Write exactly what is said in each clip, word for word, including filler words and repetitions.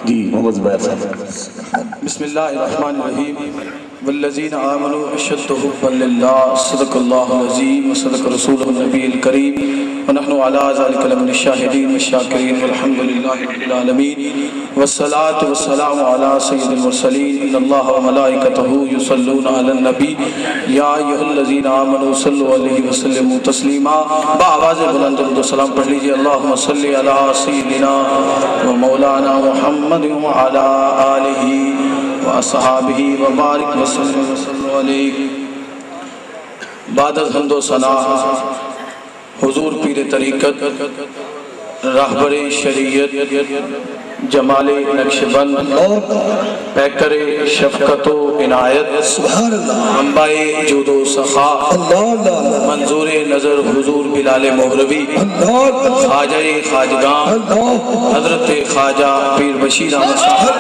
جی محمد زبیر صاحب۔ بسم اللہ الرحمن الرحیم والذین آمنوا اشد حبا للہ صدق اللہ العظیم وصدق رسول النبی الکریم ونحن علی ذلک لمن الشاہدین والشاکرین والحمد للہ رب العالمین والصلاة والسلام علی سید المرسلین ان اللہ وملائکتہ یصلون علی النبی یا ایھا الذین آمنوا صلوا علیہ وسلموا تسلیما۔ با آواز بلند درود و سلام پڑھ لیجئے۔ اللہم صلی علی سیدنا و مولانا محمد وعلی آلہ واصحابہ وبارک وسلم وسلم علیہ۔ بعد از حمد و ثنا حضور پیر طریقت راہبر شریعت جمال نقش بند پیکر شفقت و عنایت منبع جود و سخا منظور نظر حضور بلال مغربی خواجہ خواجگان حضرت خواجہ پیر بشیر احمد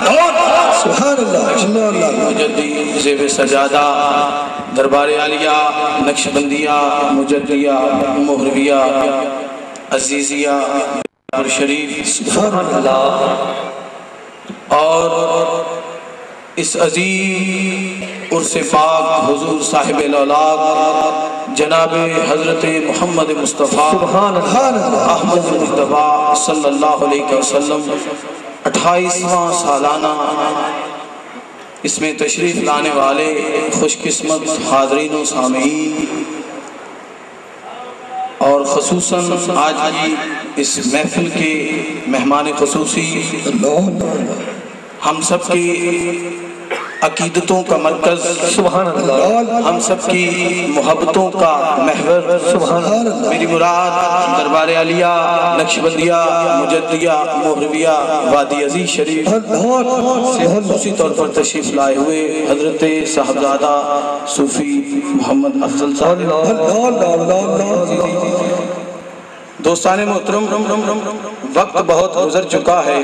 صاحب مجدی زیب سجادہ دربار عالیہ نقش بندیہ مجدیہ مغربیہ عزیزیہ اور شریف سبحان اللہ اور اس عظیم عرس پاک حضور صاحب الاولاق جناب حضرت محمد مصطفیٰ احمد مصطفیٰ صلی اللہ علیہ وسلم اٹھائیسواں سالانہ اس میں تشریف لانے والے خوش قسمت حاضرین و سامعین اور خصوصاً آج کی اس محفل کے مہمان خصوصی ہم سب کی عقیدتوں کا مرکز سبحان اللہ، ہم سب کی محبتوں کا محور سبحان اللہ، میری مراد دربار عالیہ نقش بندیہ مجدیہ مغربیہ وادی عزیز شریف سے خصوصی طور پر تشریف لائے ہوئے حضرت صاحبزادہ صوفی محمد افضل صاحب۔ دوستان محترم، وقت بہت گزر چکا ہے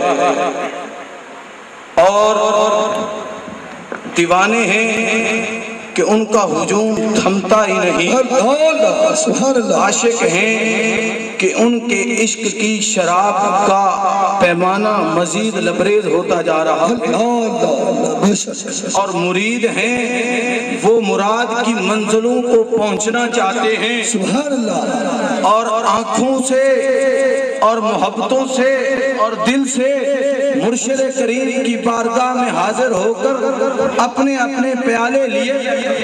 اور دیوانے ہیں کہ ان کا ہجوم تھمتا ہی نہیں، عاشق ہیں کہ ان کے عشق کی شراب کا پیمانہ مزید لبریز ہوتا جا رہا ہے، اور مرید ہیں وہ مراد کی منزلوں کو پہنچنا چاہتے ہیں، اور آنکھوں سے اور محبتوں سے اور دل سے مرشد کریم کی بارگاہ میں حاضر ہو کر اپنے اپنے پیالے لیے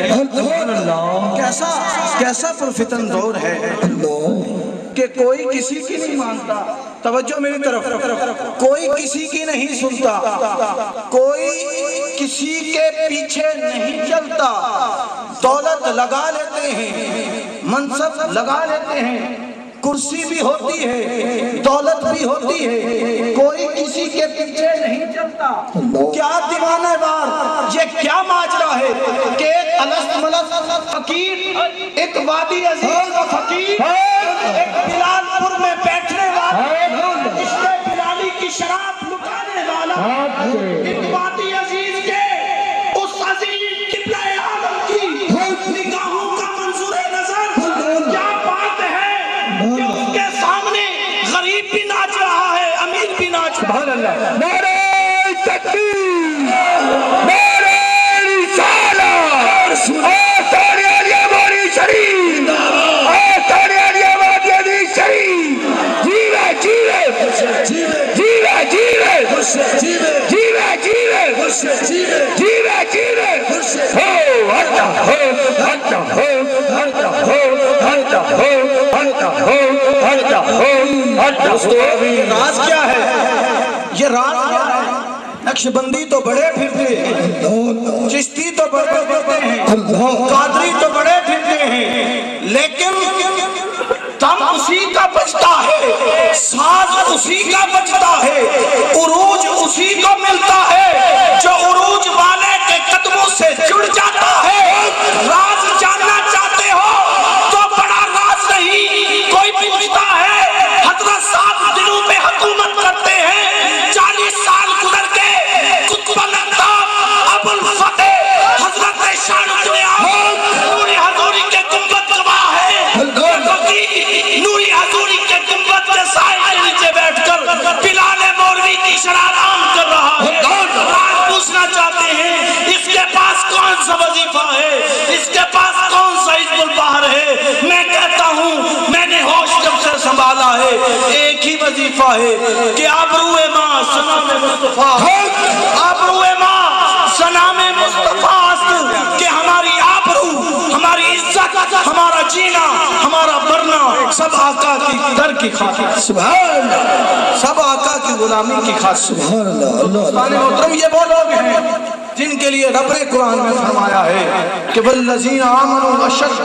کیسا کیسا پرفتن دور ہے کہ کوئی کسی کی نہیں مانتا، توجہ میری طرف، کوئی کسی کی نہیں سنتا، کوئی کسی کے پیچھے نہیں چلتا، دولت لگا لیتے ہیں، منصب لگا لیتے ہیں، کرسی بھی ہوتی ہے، دولت بھی ہوتی ہے، کوئی کسی کے پیچھے نہیں چلتا۔ کیا دیوانہ وار یہ کیا ماجرا ہے کہ ایک الست ملست فقیر، ایک وادی عزیز و فقیر، ایک بلال پور میں بیٹھنے والا، عشق بلالی کی شراب لکانے والا، ایک وادی عزیز کے اس عظیم قبلہ عالم کی نگاہوں کا منظور نظر کیا بات ہے کہ اس کے سامنے غریب بھی ناچ رہا ہے، امیر بھی ناچ رہا ہے۔ نعرہ تکبیر، نعرہ رسالت، آستان عالیہ وادی شریف، آستان عالیہ وادی عزیز شریف، جیوے جیوے جیوے جیوے جیوے جیوے جیوے جیوے ہو ہٹا ہو ہٹا ہو ہٹا ہو ہٹا ہو ہٹا ہو ہٹا ہو ہٹا ہو۔ راز کیا ہے؟ یہ راز کیا ہے؟ نقش بندی تو بڑے پھرتے ہیں، چشتی تو بڑے پھرتے ہیں، قادری تو بڑے پھرتے ہیں، لیکن دم اسی کا بچتا ہے، ساز اسی کا بچتا ہے، عروج اسی کو ملتا ہے جو عروج والے کے قدموں سے جڑ جاتا ہے۔ راز جاننا چاہتے ہو تو بڑا راز نہیں کوئی پوچھتا ہے، حضرت صاحب دلوں پہ حکومت کرتے ہیں، چالیس سال گزر کے قطب الانتاب ابو الفتح حضرت شان نوری حضوری کے گنبد گواہ ہے، نوری حضوری کے گنبد کے سائے کے نیچے بیٹھ کر بلال مولوی کی شرارہ وظیفہ ہے، اس کے پاس کون سا حزب البحر ہے؟ میں کہتا ہوں میں نے ہوش جب سے سنبھالا ہے ایک ہی وظیفہ ہے کہ آبروئے ماں سنام مصطفیٰ، آبروئے ماں سنام مصطفیٰ، کہ ہماری آبرو، ہماری عزت، ہمارا جینا، ہمارا مرنا سب آقا کی در کی خاطر، سبحان اللہ، سب آقا کی غلامی کی خاطر۔ سبحان اللہ، اللہ محترم یہ وہ لوگ ہیں جن کے لیے رب نے قرآن میں فرمایا ہے کہ والذین آمنوا اشد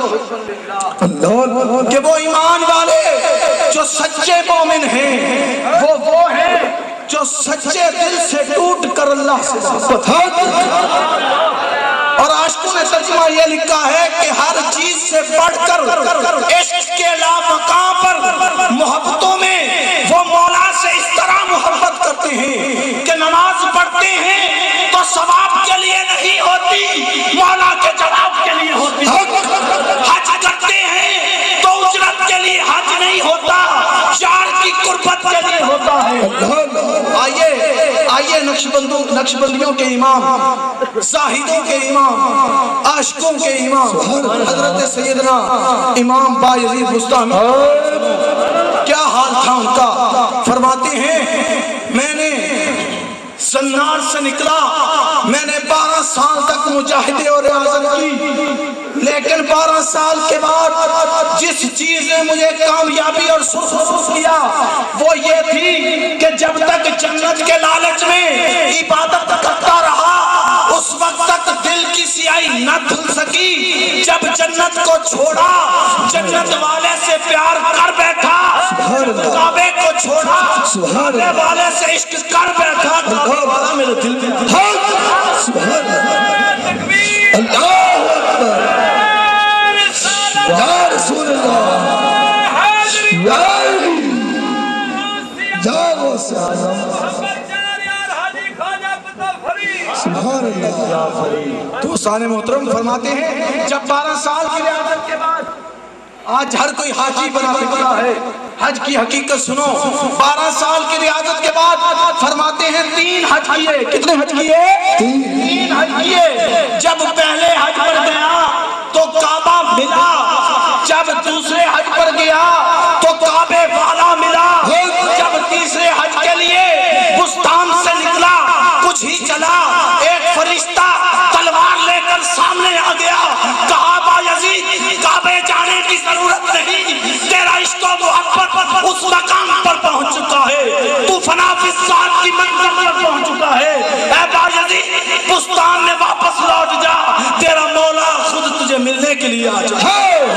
اللہ، کہ وہ ایمان والے جو سچے مومن ہیں وہ وہ ہیں جو سچے دل سے ٹوٹ کر اللہ سے محبت ہے۔ اور عاشقوں نے ترجمہ یہ لکھا ہے کہ ہر چیز سے بڑھ کر عشق کے لامقام پر محبتوں میں وہ مولا سے اس طرح محبت کرتے ہیں کہ نماز پڑھتے ہیں تو ثواب کے لیے نہیں ہوتی، مولا کے جواب کے لیے ہوتی، حج کرتے ہیں تو اجرت کے لیے حج نہیں ہوتا، یار کی قربت کے لیے ہوتا ہے۔ آئیے آئیے نقشبندوں نقشبندیوں کے امام، زاہدوں کے امام، عاشقوں کے امام حضرت سیدنا امام بایزید بستامی کیا حال تھا ان کا، فرماتے ہیں میں نے سنار سے نکلا، میں نے بارہ سال تک مجاہدے اور ریاضت کی، لیکن بارہ سال کے بعد جس چیز نے مجھے کامیابی اور سرخ کیا وہ یہ تھی کہ جب تک جنت کے لالچ میں عبادت کرتا رہا اس وقت تک دل کی سیاہی نہ دھل سکی، جب جنت کو چھوڑا جنت والے سے پیار کر بیٹھا، کعبے کو چھوڑا کعبے والے سے عشق کر بیٹھا، کعبے والا میرے دل میں سبحان اللہ، اللہ اکبر، یا رسول اللہ، یا علی، یا غوث اعظم، سبحان اللہ۔ دوستان محترم فرماتے ہیں جب بارہ سال کی ریاضت کے بعد آج ہر کوئی حاجی بنا پھرتا ہے، حج کی حقیقت سنو، بارہ سال کی ریاضت کے بعد فرماتے ہیں تین حج کیے، کتنے حج کیے؟ تین حج کیے۔ جب پہلے حج پر گیا تو کعبہ ملا، جب دوسرے حج پر گیا تو کعبے والا ملا، جب تیسرے حج کے لیے بستان سے نکلا کچھ ہی چلا ایک فرشتہ تلوار لے کر سامنے آ گیا، کہا بایزید کعبے جانے کی ضرورت نہیں، تیرا عشق و محبت اس مقام پر پہنچ چکا ہے، تو فنا فی الذات کی منزل پر پہنچ چکا ہے، اے بایزید بستان میں واپس لوٹ جا، تیرا مولا خود تجھے ملنے کے لیے آ جائے۔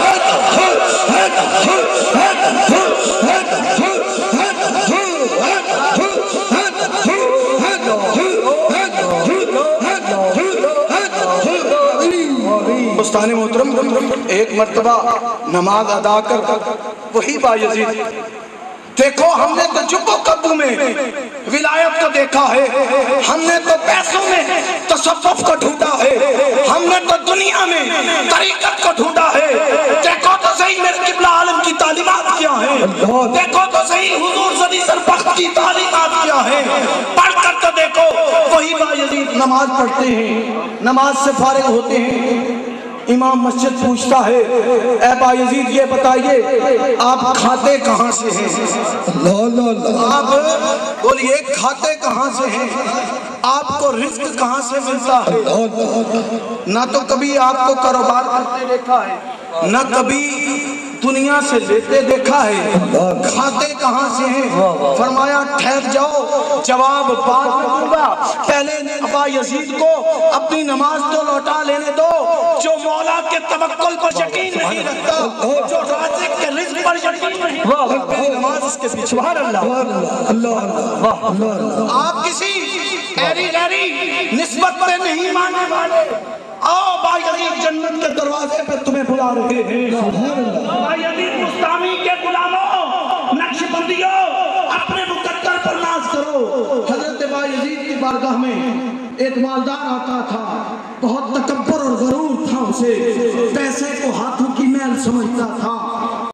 دوستان محترم ایک مرتبہ نماز ادا کر وہی بایزید، دیکھو ہم نے تو جب و قبو میں ولایت کو دیکھا ہے، ہم نے تو پیسوں میں تصوف کو ڈھونڈا ہے، ہم نے تو دنیا میں طریقت کو ڈھونڈا ہے، دیکھو تو صحیح میرے قبلہ عالم کی تعلیمات کیا ہیں، دیکھو تو صحیح حضور صدی سربخت کی تعلیمات کیا ہیں، پڑھ کر تو دیکھو وہی بایزید نماز پڑھتے ہیں، نماز سے فارغ ہوتے ہیں، امام مسجد پوچھتا ہے اے بایزید یہ بتائیے آپ کھاتے کہاں سے ہیں؟ آپ بولیے کھاتے کہاں سے ہیں؟ آپ کو رزق کہاں سے ملتا ہے؟ نہ تو کبھی آپ کو کاروبار کرتے دیکھا ہے، نہ کبھی دنیا سے لیتے دیکھا ہے، کھاتے کہاں سے ہیں؟ فرمایا ٹھہر جاؤ جواب بعد میں دوں گا، پہلے بایزید کو اپنی نماز تو لوٹا لینے دو، جو مولا کے توکل پر یقین نہیں رکھتا، جو رازق کے رزق پر یقین نہیں رکھتا، نماز اس کے پیچھے۔ سبحان اللہ، آپ کسی ایری غیری نسبت پہ نہیں ماننے والے، آؤ بایزید جنت کے دروازے پہ تمہیں بلا رہے ہیں، بایزید بستامی کے غلاموں، نقشبندیوں، اپنے مقدر پر ناز کرو۔ حضرت بایزید کی بارگاہ میں ایک مالدار آتا تھا، بہت تکبر اور غرور تھا اسے، پیسے کو ہاتھوں کی میل سمجھتا تھا،